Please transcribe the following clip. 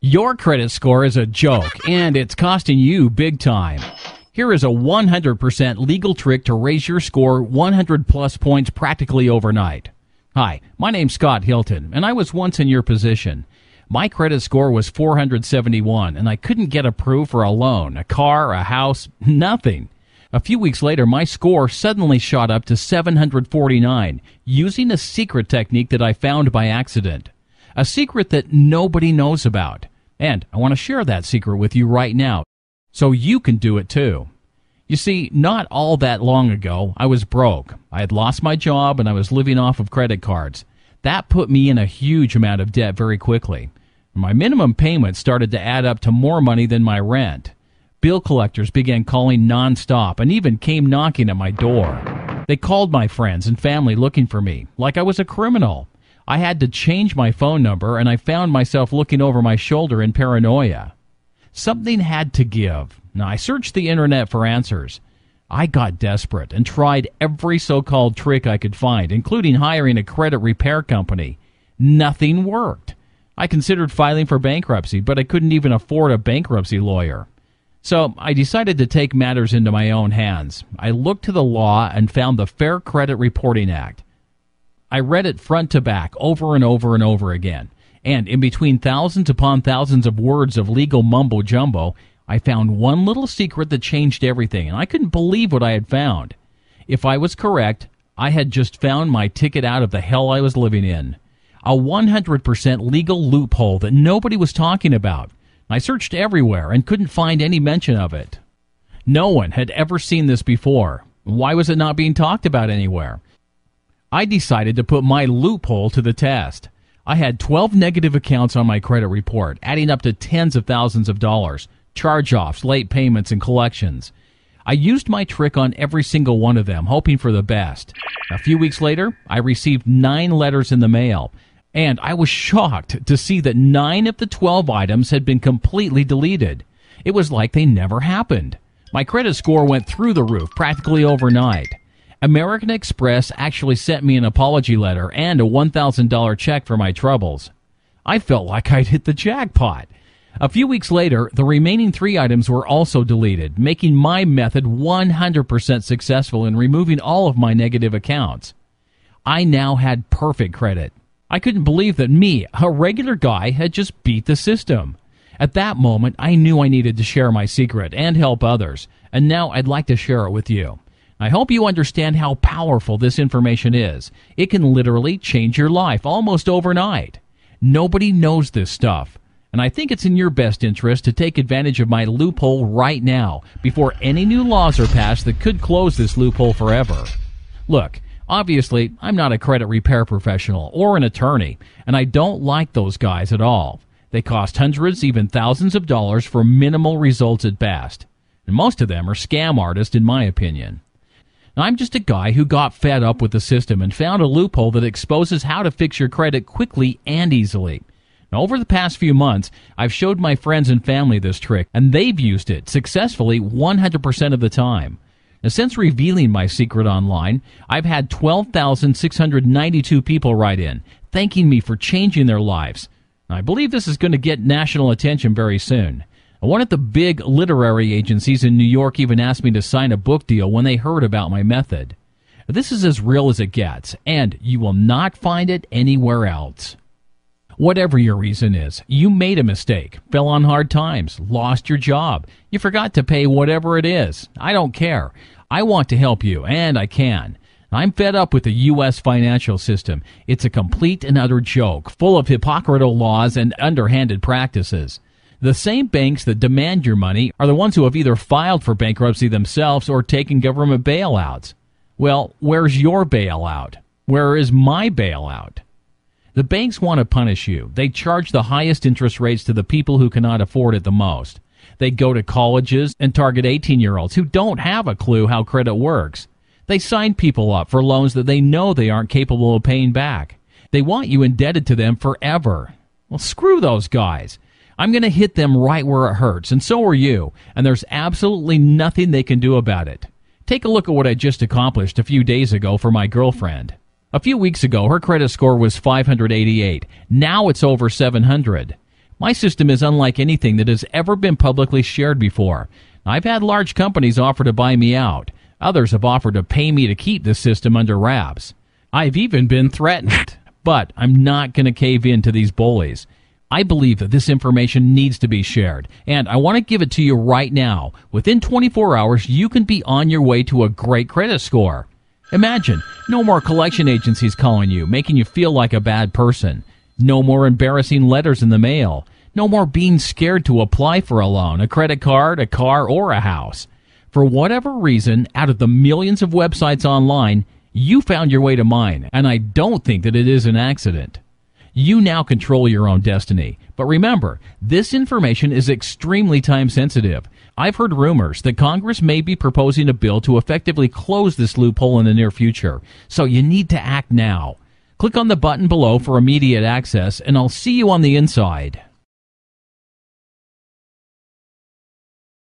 Your credit score is a joke, and it's costing you big time. Here is a 100% legal trick to raise your score 100 plus points practically overnight. Hi, my name's Scott Hilton, and I was once in your position. My credit score was 471, and I couldn't get approved for a loan, a car, a house, nothing. A few weeks later, my score suddenly shot up to 749, using a secret technique that I found by accident. A secret that nobody knows about. And I want to share that secret with you right now, so you can do it too. You see, not all that long ago, I was broke. I had lost my job and I was living off of credit cards. That put me in a huge amount of debt very quickly. My minimum payment started to add up to more money than my rent. Bill collectors began calling nonstop and even came knocking at my door. They called my friends and family looking for me, like I was a criminal. I had to change my phone number, and I found myself looking over my shoulder in paranoia. Something had to give. Now, I searched the internet for answers. I got desperate and tried every so-called trick I could find, including hiring a credit repair company. Nothing worked. I considered filing for bankruptcy, but I couldn't even afford a bankruptcy lawyer. So I decided to take matters into my own hands. I looked to the law and found the Fair Credit Reporting Act. I read it front to back over and over and over again, and in between thousands upon thousands of words of legal mumbo-jumbo, I found one little secret that changed everything, and I couldn't believe what I had found. If I was correct, I had just found my ticket out of the hell I was living in. A 100% legal loophole that nobody was talking about. I searched everywhere and couldn't find any mention of it. No one had ever seen this before. Why was it not being talked about anywhere? I decided to put my loophole to the test. I had 12 negative accounts on my credit report, adding up to tens of thousands of dollars, charge-offs, late payments, and collections. I used my trick on every single one of them, hoping for the best. A few weeks later, I received 9 letters in the mail, and I was shocked to see that 9 of the 12 items had been completely deleted. It was like they never happened. My credit score went through the roof practically overnight. American Express actually sent me an apology letter and a $1,000 check for my troubles. I felt like I'd hit the jackpot. A few weeks later, the remaining 3 items were also deleted, making my method 100% successful in removing all of my negative accounts. I now had perfect credit. I couldn't believe that me, a regular guy, had just beat the system. At that moment, I knew I needed to share my secret and help others, and now I'd like to share it with you. I hope you understand how powerful this information is. It can literally change your life almost overnight. Nobody knows this stuff, and I think it's in your best interest to take advantage of my loophole right now before any new laws are passed that could close this loophole forever. Look, obviously, I'm not a credit repair professional or an attorney, and I don't like those guys at all. They cost hundreds, even thousands of dollars for minimal results at best, and most of them are scam artists in my opinion. I'm just a guy who got fed up with the system and found a loophole that exposes how to fix your credit quickly and easily. Now, over the past few months, I've showed my friends and family this trick, and they've used it successfully 100% of the time. Now, since revealing my secret online, I've had 12,692 people write in, thanking me for changing their lives. Now, I believe this is going to get national attention very soon. One of the big literary agencies in New York even asked me to sign a book deal when they heard about my method. This is as real as it gets, and you will not find it anywhere else. Whatever your reason is, you made a mistake, fell on hard times, lost your job, you forgot to pay whatever it is. I don't care. I want to help you, and I can. I'm fed up with the U.S. financial system. It's a complete and utter joke, full of hypocritical laws and underhanded practices. The same banks that demand your money are the ones who have either filed for bankruptcy themselves or taken government bailouts. Well, where's your bailout? Where is my bailout? The banks want to punish you. They charge the highest interest rates to the people who cannot afford it the most. They go to colleges and target 18-year-olds who don't have a clue how credit works. They sign people up for loans that they know they aren't capable of paying back. They want you indebted to them forever. Well, screw those guys. I'm going to hit them right where it hurts, and so are you, and there's absolutely nothing they can do about it. Take a look at what I just accomplished a few days ago for my girlfriend. A few weeks ago, her credit score was 588. Now it's over 700. My system is unlike anything that has ever been publicly shared before. I've had large companies offer to buy me out. Others have offered to pay me to keep the system under wraps. I've even been threatened. But I'm not going to cave in to these bullies. I believe that this information needs to be shared, and I want to give it to you right now. Within 24 hours, you can be on your way to a great credit score. Imagine, no more collection agencies calling you, making you feel like a bad person. No more embarrassing letters in the mail. No more being scared to apply for a loan, a credit card, a car, or a house. For whatever reason, out of the millions of websites online, you found your way to mine, and I don't think that it is an accident. You now control your own destiny. But remember, this information is extremely time sensitive. I've heard rumors that Congress may be proposing a bill to effectively close this loophole in the near future, so you need to act now. Click on the button below for immediate access, and I'll see you on the inside.